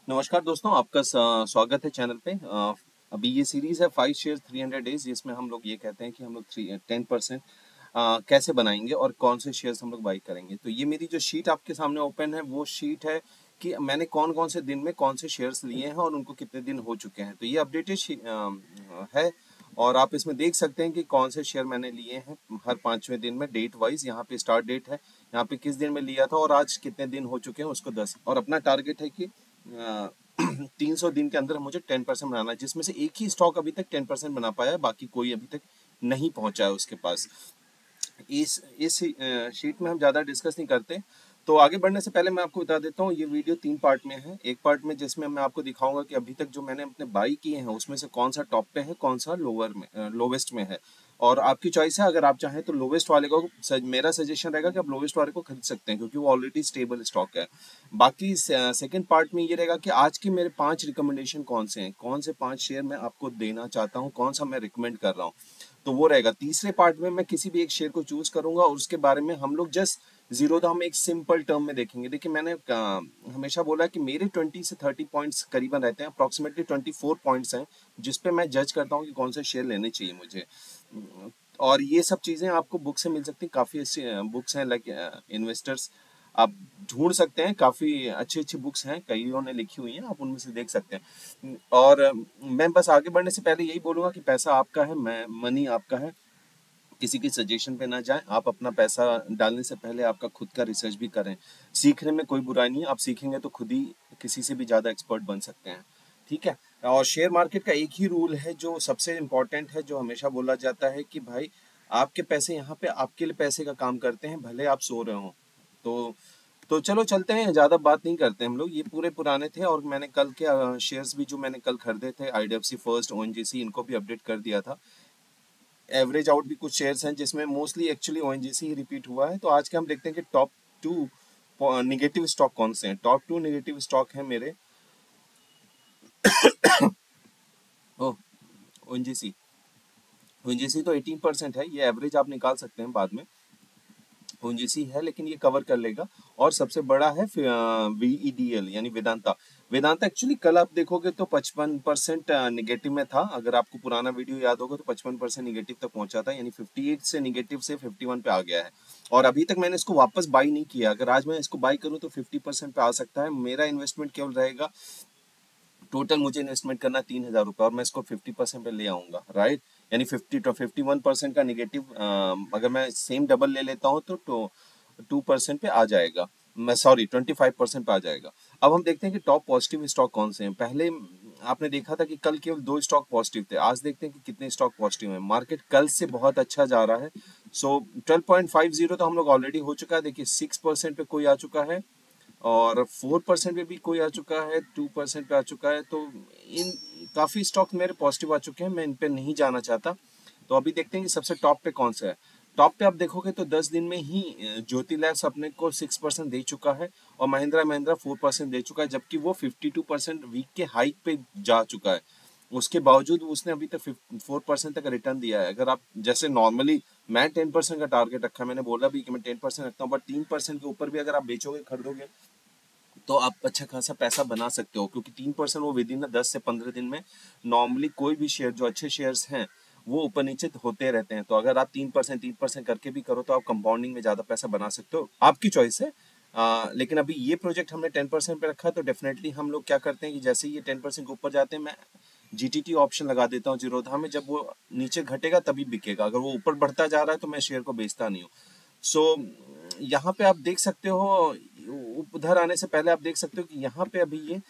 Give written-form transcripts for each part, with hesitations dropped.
नमस्कार दोस्तों, आपका स्वागत है चैनल पे। अभी ये सीरीज है 5 शेयर 300 डेज, जिसमें हम लोग ये कहते हैं कि हम लोग 10% कैसे बनाएंगे और कौन से शेयर्स हम लोग बाई करेंगे। तो ये मेरी जो शीट आपके सामने ओपन है वो शीट है कि मैंने कौन कौन से दिन में कौन से शेयर्स लिए हैं और उनको कितने दिन हो चुके हैं। तो ये अपडेटेड है और आप इसमें देख सकते हैं कि कौन से शेयर मैंने लिए हैं हर 5वें दिन में, डेट वाइज। यहाँ पे स्टार्ट डेट है, यहाँ पे किस दिन में लिया था और आज कितने दिन हो चुके हैं उसको 10, और अपना टारगेट है कि 300 दिन के अंदर मुझे 10% बनाना है, जिसमें से एक ही स्टॉक अभी तक 10% बना पाया है, बाकी कोई अभी तक नहीं पहुंचा है उसके पास। इस शीट में हम ज़्यादा डिस्कस नहीं करते। तो आगे बढ़ने से पहले मैं आपको बता देता हूँ, ये वीडियो 3 पार्ट में है। एक पार्ट में जिसमें मैं आपको दिखाऊंगा कि अभी तक जो मैंने अपने बाई किए हैं उसमें से कौन सा टॉप पे है, कौन सा लोवेस्ट में है। और आपकी चॉइस है, अगर आप चाहें तो लोवेस्ट वाले को मेरा सजेशन रहेगा कि आप लोवेस्ट वाले को खरीद सकते हैं, क्योंकि वो ऑलरेडी स्टेबल स्टॉक है। बाकी सेकंड पार्ट में ये रहेगा कि आज के मेरे 5 रिकमेंडेशन कौन से हैं, कौन से 5 शेयर मैं आपको देना चाहता हूँ, कौन सा मैं रिकमेंड कर रहा हूँ, तो वो रहेगा। तीसरे पार्ट में मैं किसी भी एक शेयर को चूज करूंगा और उसके बारे में हम लोग जस्ट जीरो दाम एक सिंपल टर्म में देखेंगे। देखिए, मैंने हमेशा बोला कि मेरे 20 से 30 पॉइंट्स करीबन रहते हैं, अप्रॉक्सीमेटली 24 पॉइंट्स हैं जिसपे मैं जज करता हूँ कि कौन से शेयर लेने चाहिए मुझे। और ये सब चीजें आपको बुक से मिल सकती हैं, काफी अच्छी बुक्स हैं, लाइक इन्वेस्टर्स आप ढूंढ सकते हैं, काफी अच्छी अच्छी बुक्स हैं, कईयों ने लिखी हुई हैं, आप उनमें से देख सकते हैं। और मैं बस आगे बढ़ने से पहले यही बोलूंगा कि पैसा आपका है, मैं मनी आपका है, किसी की सजेशन पे ना जाएं। आप अपना पैसा डालने से पहले आपका खुद का रिसर्च भी करें। सीखने में कोई बुराई नहीं है, आप सीखेंगे तो खुद ही किसी से भी ज्यादा एक्सपर्ट बन सकते हैं। ठीक है। और शेयर मार्केट का एक ही रूल है जो सबसे इम्पोर्टेंट है, जो हमेशा बोला जाता है कि भाई आपके पैसे यहाँ पे आपके लिए पैसे का काम करते हैं, भले आप सो रहे हो। तो तो चलो चलते हैं, ज्यादा बात नहीं करते हम लोग। ये पूरे पुराने थे और मैंने कल के शेयर्स भी जो मैंने कल खरीदे थे, आईडीएफसी फर्स्ट, ओएनजीसी, इनको भी अपडेट कर दिया था। एवरेज आउट भी कुछ शेयर्स हैं जिसमें मोस्टली एक्चुअली ओएनजीसी ही रिपीट हुआ है। तो आज के हम देखते हैं कि टॉप 2 निगेटिव स्टॉक कौन से हैं। टॉप 2 निगेटिव स्टॉक हैं मेरे। ओह, ओएनजीसी। ओएनजीसी तो 18% है, ये एवरेज आप निकाल सकते हैं बाद में। ओएनजीसी है लेकिन ये कवर कर लेगा। और सबसे बड़ा है वीईडीएल यानी वेदांता। वेदांता एक्चुअली कल आप देखोगे तो 55% निगेटिव में था। अगर आपको पुराना वीडियो याद होगा तो 55% निगेटिव तक पहुंचा था, यानी 58 से निगेटिव से 51 पे आ गया है। और अभी तक मैंने इसको वापस बाई नहीं किया। अगर आज मैं इसको बाई करूं तो 50% पे आ सकता है। मेरा इन्वेस्टमेंट केवल रहेगा, टोटल मुझे इन्वेस्टमेंट करना 3,000 रुपये, और मैं इसको 50% पे ले आऊंगा, राइट। यानी 51% का निगेटिव, अगर मैं सेम डबल ले लेता हूँ तो 2% पे आ जाएगा। मैं सॉरी 25% पे आ जाएगा। अब हम देखते हैं कि टॉप पॉजिटिव स्टॉक कौन से हैं। पहले आपने देखा था कि कल केवल 2 स्टॉक पॉजिटिव थे, आज देखते हैं कि कितने स्टॉक पॉजिटिव हैं। मार्केट कल से बहुत अच्छा जा रहा है। सो 12.50 तो हम लोग ऑलरेडी हो चुका है। देखिए 6% पे कोई आ चुका है और 4% पे भी कोई आ चुका है, 2% पे आ चुका है। तो इन काफी स्टॉक मेरे पॉजिटिव आ चुके हैं, मैं इन पे नहीं जाना चाहता। तो अभी देखते हैं कि सबसे टॉप पे कौन सा है। टॉप पे आप देखोगे तो 10 दिन में ही ज्योति लैब्स अपने को 6% दे चुका है और महिंद्रा महिंद्रा 4% दे चुका है, जबकि वो 52% वीक के हाइक पे जा चुका है। उसके बावजूद उसने अभी तक 4% तक रिटर्न दिया है। अगर आप जैसे नॉर्मली, मैं 10% का टारगेट रखा है, मैंने बोला भी कि मैं 10% रखता हूँ, बट 3% के ऊपर भी अगर आप बेचोगे खरीदोगे तो आप अच्छा खासा पैसा बना सकते हो, क्योंकि 3% वो विद इन 10 से 15 दिन में, नॉर्मली कोई भी शेयर जो अच्छे शेयर्स हैं वो ऊपर नीचे होते रहते हैं। तो अगर आप 3% करके भी करो तो आप कंपाउंडिंग में ज्यादा पैसा बना सकते हो, आपकी चॉइस है। लेकिन अभी ये प्रोजेक्ट हमने 10% पे रखा है, तो डेफिनेटली हम लोग क्या करते हैं कि जैसे ये 10% के ऊपर जाते हैं, मैं जीटीटी ऑप्शन लगा देता हूँ जीरोधा में। जब वो नीचे घटेगा तभी बिकेगा, अगर वो ऊपर बढ़ता जा रहा है तो मैं शेयर को बेचता नहीं हूँ। सो यहाँ पे आप देख सकते हो, उधर आने से पहले आप देख सकते हो कि यहाँ पे अभी ये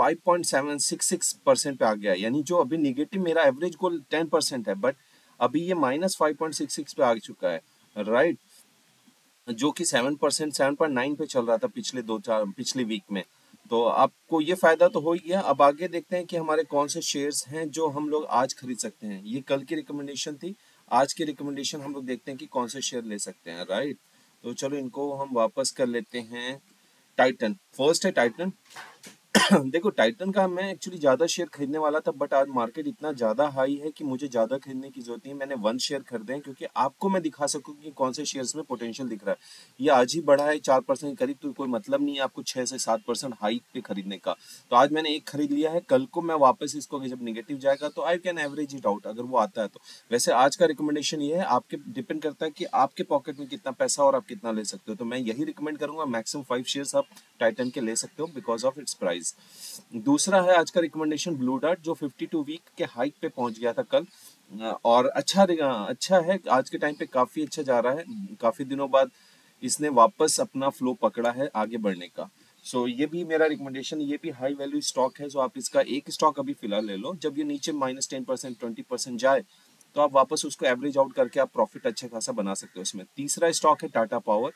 5.766% पे आ गया है। यानी जो अभी निगेटिव, मेरा एवरेज गोल 10% है, बट अभी ये -5.66 पे आ चुका है, राइट। जो कि 7%, 7.9 पे चल रहा था पिछले वीक में। तो आपको ये फायदा तो हो ही गया। अब आगे देखते हैं कि हमारे कौन से शेयर्स हैं जो हम लोग आज खरीद सकते हैं। ये कल की रिकमेंडेशन थी, आज की रिकमेंडेशन हम लोग देखते हैं कि कौन से शेयर ले सकते हैं, राइट। तो चलो इनको हम वापस कर लेते हैं। टाइटन फर्स्ट है, टाइटन। देखो टाइटन का मैं एक्चुअली ज्यादा शेयर खरीदने वाला था, बट आज मार्केट इतना ज्यादा हाई है कि मुझे ज्यादा खरीदने की जरूरत नहीं है। मैंने 1 शेयर खरीदे हैं क्योंकि आपको मैं दिखा सकूं कि कौन से शेयर्स में पोटेंशियल दिख रहा है। ये आज ही बढ़ा है 4% के करीब, तो कोई मतलब नहीं है आपको 6 से 7% हाइक पे खरीदने का। तो आज मैंने एक खरीद लिया है, कल को मैं वापस इसको जब निगेटिव जाएगा तो I can average it out अगर वो आता है तो। वैसे आज का रिकमेंडेशन ये है, आपके डिपेंड करता है कि आपके पॉकेट में कितना पैसा और आप कितना ले सकते हो। तो मैं यही रिकमेंड करूंगा, मैक्सिमम 5 शेयर्स आप टाइटन के ले सकते हो बिकॉज ऑफ इट्स प्राइस। दूसरा है आज का रिकमेंडेशन ब्लू डार्ट, जो 52 वीक के हाइक पे पहुंच गया था कल। और अच्छा है, आज के टाइम पे काफी अच्छा जा रहा है। काफी दिनों बाद इसने वापस अपना फ्लो पकड़ा है आगे बढ़ने का। सो ये भी मेरा रिकमेंडेशन, ये भी हाई वैल्यू स्टॉक है। सो आप इसका एक स्टॉक अभी फिलहाल ले लो, जब ये नीचे -10% 20% जाए तो आप वापस उसको एवरेज आउट करके आप प्रॉफिट अच्छा खासा बना सकते हो इसमें। तीसरा स्टॉक है टाटा पावर।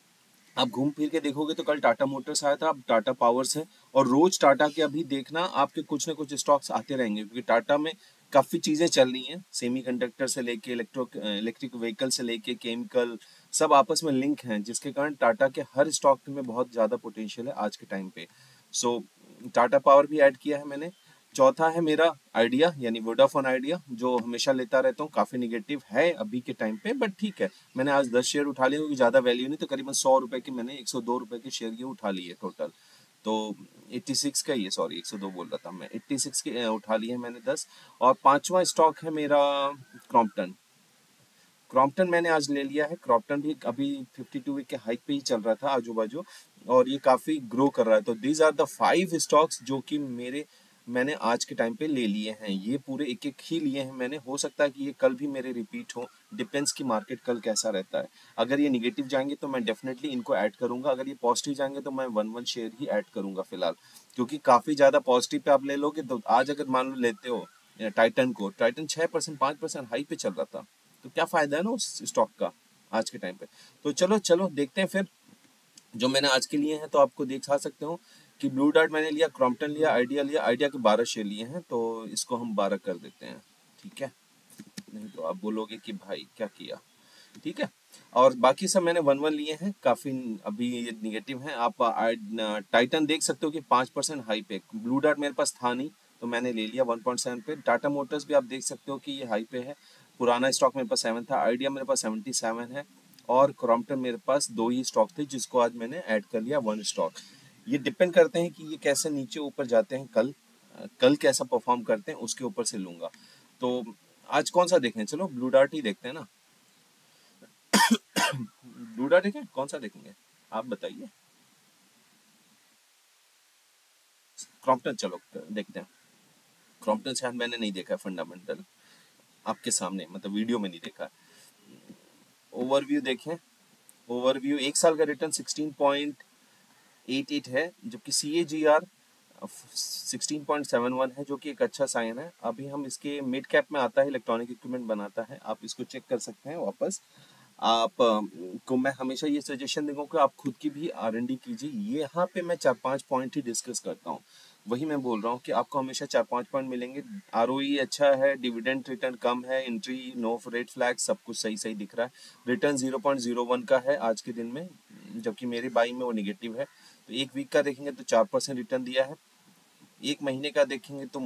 आप घूम फिर के देखोगे तो कल टाटा मोटर्स आया था, अब टाटा पावर्स है। और रोज टाटा के अभी देखना आपके कुछ ना कुछ स्टॉक्स आते रहेंगे, क्योंकि टाटा में काफी चीजें चल रही हैं, सेमीकंडक्टर से लेके इलेक्ट्रिक व्हीकल से लेके केमिकल, सब आपस में लिंक हैं, जिसके कारण टाटा के हर स्टॉक में बहुत ज्यादा पोटेंशियल है आज के टाइम पे। सो टाटा पावर भी ऐड किया है मैंने। चौथा है मेरा आइडिया, यानी वोडाफोन आइडिया, जो हमेशा लेता रहता हूँ। काफी निगेटिव है अभी के टाइम पे, बट ठीक है। मैंने आज 10 शेयर उठा लिए, क्योंकि ज्यादा वैल्यू नहीं, तो करीबन 100 रुपए के मैंने 102 रुपए के शेयर ये उठा लिए टोटल। तो 86 का ही है, सॉरी 102 बोल रहा था मैं, 86 के उठा लिए मैंने 10। और पांचवा स्टॉक है मेरा क्रॉम्पटन। क्रॉम्पटन मैंने आज ले लिया है। क्रॉम्पटन भी अभी 52 वीक के हाइक पे ही चल रहा था आजू बाजू, और ये काफी ग्रो कर रहा है। तो दीज आर द 5 स्टॉक्स जो कि मैंने आज के टाइम पे ले लिए हैं। ये पूरे एक एक ही लिए हैं मैंने। हो सकता है कि ये कल भी मेरे रिपीट हो, डिपेंड्स कि मार्केट कल कैसा रहता है। अगर ये निगेटिव जाएंगे तो मैं डेफिनेटली इनको ऐड करूंगा, अगर ये पॉजिटिव जाएंगे तो मैं 1 शेयर ही ऐड करूंगा फिलहाल। क्योंकि काफी ज्यादा पॉजिटिव पे आप ले लोगे तो आज अगर मान लो लेते हो टाइटन को, टाइटन 6% 5% हाई पे चल रहा था, तो क्या फायदा है ना उस स्टॉक का आज के टाइम पे। तो चलो चलो देखते हैं फिर जो मैंने आज के लिए हैं। तो आपको दिखा सकते हो कि ब्लू डार्ट मैंने लिया, क्रॉम्पटन लिया, आइडिया लिया। आइडिया के 12 शेयर लिए हैं, तो इसको हम 12 कर देते हैं, ठीक है। नहीं तो आप बोलोगे कि भाई क्या किया, ठीक है। और बाकी सब मैंने 1 1 लिए हैं, काफी अभी ये निगेटिव हैं। आप टाइटन देख सकते हो कि 5% हाई पे। ब्लू डार्ट मेरे पास था नहीं, तो मैंने ले लिया 1.7 पे। टाटा मोटर्स भी आप देख सकते हो कि ये हाई पे है। पुराना स्टॉक मेरे पास 7 था। आइडिया मेरे पास 77 है। और क्रॉम्पटन मेरे पास 2 ही स्टॉक थे, जिसको आज मैंने ऐड कर लिया 1 स्टॉक। ये डिपेंड करते हैं कि ये कैसे नीचे ऊपर जाते हैं कल। कल कैसा परफॉर्म करते हैं उसके ऊपर से लूंगा। तो आज कौन सा देखें, चलो ब्लू डार्ट ही देखते हैं ना। ब्लू डार्ट देखें, कौन सा देखेंगे आप बताइए। क्रॉम्पटन चलो देखते हैं। क्रॉम्पटन शायद मैंने नहीं देखा है फंडामेंटल, आपके सामने मतलब वीडियो में नहीं देखा। ओवरव्यू देखें। ओवरव्यू 1 साल का रिटर्न 16.88 है, जबकि CAGR 16.71 है, जो कि एक अच्छा साइन है। अभी हम इसके मिड कैप में आता है, इलेक्ट्रॉनिक इक्विपमेंट बनाता है, आप इसको चेक कर सकते हैं वापस। आप को मैं हमेशा ये सजेशन दूंगा कि आप खुद की भी R&D कीजिए। ये यहाँ पे मैं 4-5 पॉइंट ही डिस्कस करता हूँ, वही मैं बोल रहा हूँ कि आपको हमेशा 4-5 पॉइंट मिलेंगे। ROE अच्छा है, डिविडेंड रिटर्न कम है, एंट्री नो रेड फ्लैग, सब कुछ सही सही दिख रहा है। रिटर्न 0.01 का है आज के दिन में, जबकि मेरी बाई में वो निगेटिव है। तो एक वीक का देखेंगे तो 4% रिटर्न दिया है। एक महीने का देखेंगे तो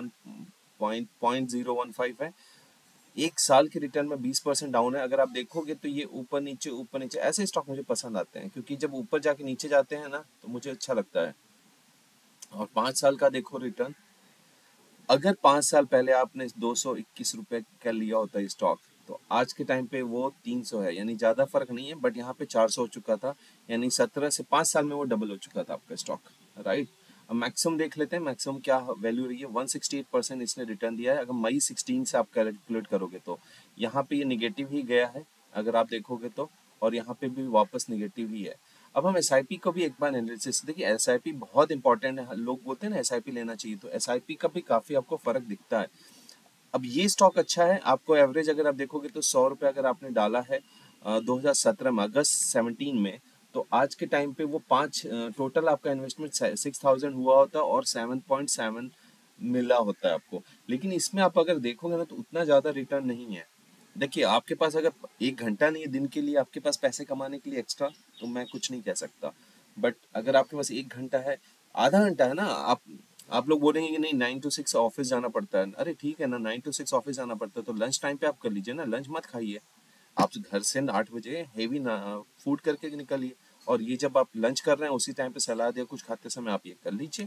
-1.015 है। 1 साल के रिटर्न में 20% डाउन है। अगर आप देखोगे तो ये ऊपर नीचे ऐसे स्टॉक मुझे पसंद आते हैं, क्योंकि जब ऊपर जाके नीचे जाते हैं ना तो मुझे अच्छा लगता है। और 5 साल का देखो रिटर्न, अगर 5 साल पहले आपने 221 रुपए का लिया होता है स्टॉक, तो आज के टाइम पे वो 300 है, यानी ज्यादा फर्क नहीं है, बट यहाँ पे 400 हो चुका था। यानी 17 से 5 साल में वो डबल हो चुका था आपका स्टॉक, राइट। अब मैक्सिमम देख लेते हैं, मैक्सिमम क्या वैल्यू रही है। 168% इसने रिटर्न दिया है, अगर मई 16 से आप कैलकुलेट करोगे तो यहाँ पे ये निगेटिव ही गया है अगर आप देखोगे तो, और यहाँ पे भी वापस निगेटिव ही है। अब हम SIP को भी एक बार एनालिसिस देखिए। SIP बहुत इंपॉर्टेंट है, लोग बोलते हैं ना SIP लेना चाहिए, तो SIP का भी काफी आपको फर्क दिखता है। अब ये स्टॉक अच्छा है, आपको एवरेज अगर आप देखोगे तो 100 रुपए अगर आपने डाला है 2017 में, अगस्त 17 में, तो आज के टाइम पे वो 5 टोटल आपका इन्वेस्टमेंट 6000 हुआ होता है और 7.7 मिला होता है आपको। लेकिन इसमें आप अगर देखोगे ना तो उतना ज्यादा रिटर्न नहीं है। देखिए आपके पास अगर 1 घंटा नहीं है दिन के लिए आपके पास पैसे कमाने के लिए एक्स्ट्रा, तो मैं कुछ नहीं कह सकता। बट अगर आपके पास 1 घंटा है, आधा घंटा है ना। आप लोग बोलेंगे कि नहीं 9 to 6 ऑफिस जाना पड़ता है, अरे ठीक है ना, 9 to 6 ऑफिस जाना पड़ता है तो लंच टाइम पे आप कर लीजिए ना, लंच मत खाइए। आप घर से 8 बजे हेवी ना फूड करके निकलिए, और ये जब आप लंच कर रहे हैं उसी टाइम पे सलाद या कुछ खाते समय आप ये कर लीजिए,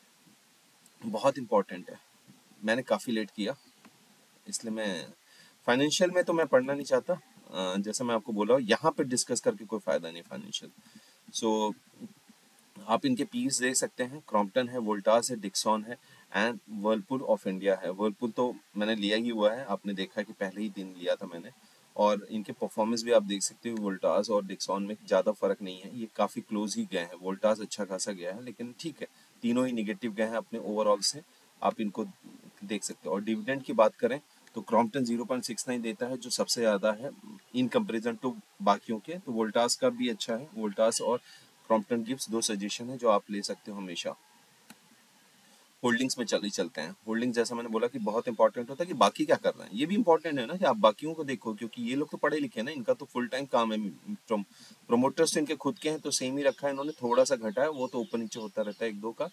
बहुत इंपॉर्टेंट है। मैंने काफ़ी लेट किया, इसलिए मैं फाइनेंशियल में तो मैं पढ़ना नहीं चाहता। जैसे मैं आपको बोला यहाँ पे डिस्कस करके कोई फ़ायदा नहीं फाइनेंशियल। सो आप इनके पीस देख सकते हैं, क्रॉम्पटन है, वोल्टास है, डिक्सॉन है एंड वर्लपुल ऑफ इंडिया है। वर्लपुल तो मैंने लिया ही हुआ है, आपने देखा कि पहले ही दिन लिया था मैंने, और इनके परफॉर्मेंस भी आप देख सकते हो, वोल्टास और डिक्सॉन में ज़्यादा फर्क नहीं है, ये काफ़ी क्लोज ही गए हैं। वोल्टास अच्छा खासा गया है, लेकिन ठीक है, तीनों ही निगेटिव गए हैं अपने ओवरऑल से, आप इनको देख सकते हो। और डिविडेंड की बात करें तो क्रॉम्पटन 0.69 देता है, जो सबसे ज़्यादा है इन कंपेरिजन टू बाकियों के। तो वोल्टास का भी अच्छा है, वोल्टास और क्रॉम्पटन गिव्स दो सजेशन है जो आप ले सकते हो हमेशा। होल्डिंग्स में चल ही चलते हैं। होल्डिंग जैसा मैंने बोला कि बहुत इंपॉर्टेंट होता है कि बाकी क्या कर रहे हैं, ये भी इंपॉर्टेंट है ना कि आप बाकियों को देखो, क्योंकि ये लोग तो पढ़े लिखे हैं ना, इनका तो फुल टाइम काम है। प्रोमोटर्स तो इनके खुद के हैं तो सेम ही रखा है इन्होंने, थोड़ा सा घटा है, वो तो ऊपर नीचे होता रहता है एक दो का।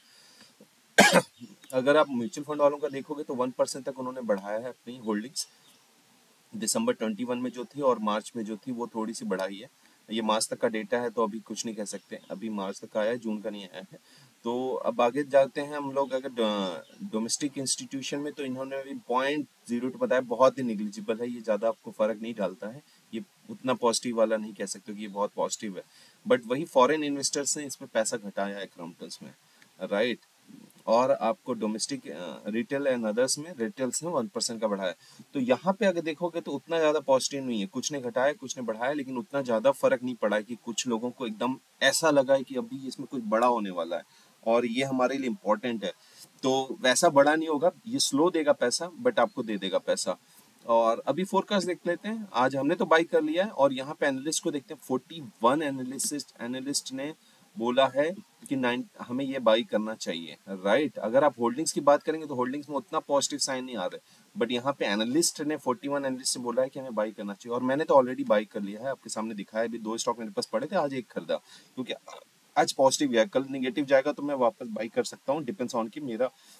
अगर आप म्यूचुअल फंड वालों का देखोगे तो 1% तक उन्होंने बढ़ाया है अपनी होल्डिंग्स, दिसंबर 21 में जो थी और मार्च में जो थी वो थोड़ी सी बढ़ाई है। ये मार्च तक का डेटा है तो अभी कुछ नहीं कह सकते, अभी मार्च तक का आया है, जून का नहीं आया है। तो अब आगे जाते हैं हम लोग, अगर डोमेस्टिक इंस्टीट्यूशन में तो इन्होंने भी 0.02 बताया, बहुत ही निग्लिजिबल है, ये ज़्यादा आपको फ़र्क नहीं डालता है, ये उतना पॉजिटिव वाला नहीं कह सकते कि ये बहुत पॉजिटिव है। बट वही फॉरेन इन्वेस्टर्स ने इसमें पैसा घटाया है अकाउंटेंट्स में, राइट। और आपको डोमेस्टिक रिटेल एंड अदर्स में, रिटेल्स ने 1% का बढ़ाया। तो यहाँ पे अगर देखोगे तो उतना ज़्यादा पॉजिटिव नहीं है, कुछ ने घटाया कुछ ने बढ़ाया, लेकिन उतना ज़्यादा फर्क नहीं पड़ा है कि कुछ लोगों को एकदम ऐसा लगा है कि अभी इसमें कुछ बड़ा होने वाला है और ये हमारे लिए इम्पोर्टेंट है। तो वैसा बड़ा नहीं होगा, ये स्लो देगा पैसा बट आपको दे देगा पैसा। और अभी फोरकास्ट देख लेते हैं, आज हमने तो बाई कर लिया है और यहाँ पे एनालिस्ट को देखते हैं। 41 एनालिस्ट ने बोला है कि हमें ये बाई करना चाहिए, राइट। अगर आप होल्डिंग्स की बात करेंगे तो होल्डिंग्स में उतना पॉजिटिव साइन नहीं आ रहा है, बट यहाँ पे एनालिस्ट ने 41 एनालिस्ट ने बोला है कि हमें बाई करना चाहिए, और मैंने तो ऑलरेडी बाई कर लिया है, आपके सामने दिखाया है। अभी 2 स्टॉक मेरे पास पड़े थे, आज एक खरीदा, क्योंकि आज पॉजिटिव गया, कल निगेटिव जाएगा तो मैं वापस बाई कर सकता हूँ, डिपेंड्स ऑन कि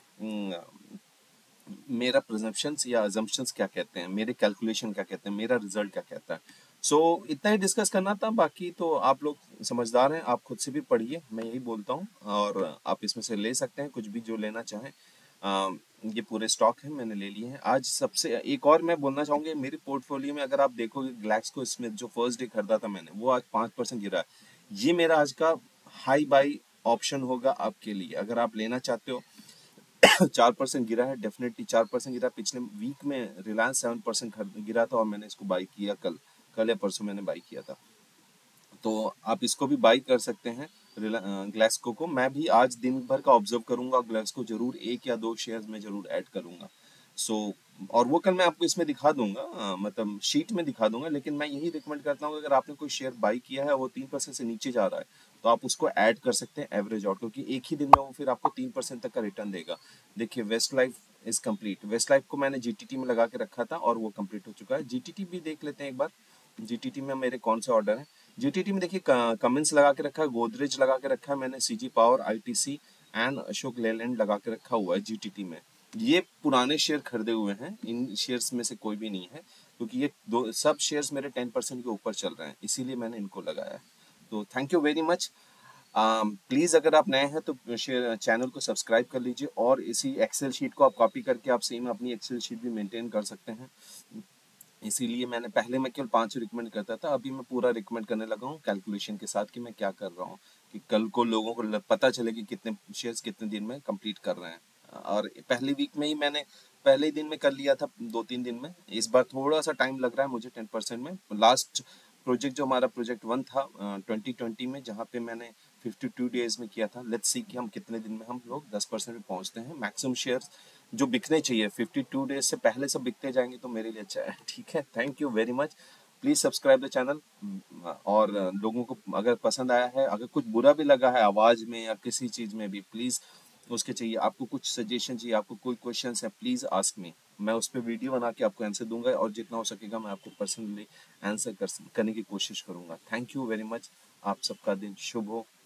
मेरा प्रिजम्पशंस या अजम्पशंस क्या कहते हैं, मेरे कैलकुलेशन क्या कहते हैं, मेरा रिजल्ट क्या कहता है। सो इतना ही डिस्कस करना था, बाकी तो आप लोग समझदार हैं, आप खुद से भी पढ़िए, मैं यही बोलता हूँ, और आप इसमें से ले सकते हैं कुछ भी जो लेना चाहें। ये पूरे स्टॉक हैं, मैंने ले लिए हैं। आज सबसे एक और मैं बोलना चाहूँगी, मेरे पोर्टफोलियो में अगर आप देखोगे ग्लैक्सको स्मिथ जो फर्स्ट डे खरीदा था मैंने, वो आज 5% गिरा है। ये मेरा आज का हाई बाई ऑप्शन होगा आपके लिए, अगर आप लेना चाहते हो। 4% गिरा है, डेफिनेटली 4% गिरा। पिछले वीक में रिलायंस 7% गिरा था और मैंने इसको बाई किया, कल कल या परसों मैंने बाई किया था, तो आप इसको भी बाई कर सकते हैं। ग्लैक्सको को मैं भी आज दिन भर का ऑब्जर्व करूंगा, ग्लैक्सको जरूर 1 या 2 शेयर्स में जरूर ऐड करूंगा। सो और वो कल मैं आपको इसमें दिखा दूंगा, मतलब शीट में दिखा दूंगा, लेकिन मैं यही रिकमेंड करता हूँ अगर आपने कोई शेयर बाई किया है वो 3% से नीचे जा रहा है तो आप उसको ऐड कर सकते हैं एवरेज आउट, क्योंकि एक ही दिन में वो फिर आपको 3% तक का रिटर्न देगा। देखिए Westlife is complete, Westlife को मैंने जीटीटी में लगा के रखा था और वो कंप्लीट हो चुका है। जीटीटी भी देख लेते हैं एक बार, जीटीटी में मेरे कौन से ऑर्डर हैं। जीटीटी में देखिए कमिंस लगा के रखा है, गोदरेज लगा के रखा है मैंने, CG Power, ITC and Ashok Leyland लगा के रखा हुआ है जीटीटी में। ये पुराने शेयर खरीदे हुए हैं, इन शेयर्स में से कोई भी नहीं है, क्योंकि ये दो सब शेयर्स मेरे 10% के ऊपर चल रहे हैं, इसीलिए मैंने इनको लगाया है। तो thank you very much. Please अगर आप नए हैं तो शेयर चैनल को सब्सक्राइब कर लीजिए, और इसी एक्सेल शीट को आप कॉपी करके आप सेम अपनी एक्सेल शीट भी मेंटेन कर सकते हैं। इसीलिए मैंने पहले मैं केवल 5 रिकमेंड करता था, अभी मैं पूरा रिकमेंड करने लगा हूँ कैलकुलेशन के साथ कि मैं क्या कर रहा हूँ, कि कल को लोगों को पता चले कि कितने शेयर्स कितने दिन में कंप्लीट कर रहे हैं। और पहली वीक में ही मैंने पहले ही दिन में कर लिया था, 2-3 दिन में। इस बार थोड़ा सा टाइम लग रहा है मुझे 10% में। लास्ट प्रोजेक्ट जो हमारा प्रोजेक्ट 1 था 2020 में, जहाँ पे मैंने 52 डेज में किया था, लेट्स सी कि हम कितने दिन में हम लोग 10% में पहुँचते हैं। मैक्सिमम शेयर्स जो बिकने चाहिए 52 डेज से पहले सब बिकते जाएंगे तो मेरे लिए अच्छा है, ठीक है। Thank you very much. Please subscribe the channel, और लोगों को अगर पसंद आया है, अगर कुछ बुरा भी लगा है आवाज़ में या किसी चीज़ में भी, प्लीज़ उसके चाहिए, आपको कुछ सजेशन चाहिए, आपको कोई क्वेश्चन है, प्लीज़ आस्क मी, मैं उस पर वीडियो बना के आपको आंसर दूंगा, और जितना हो सकेगा मैं आपको पर्सनली आंसर करने की कोशिश करूंगा। Thank you very much. आप सबका दिन शुभ हो।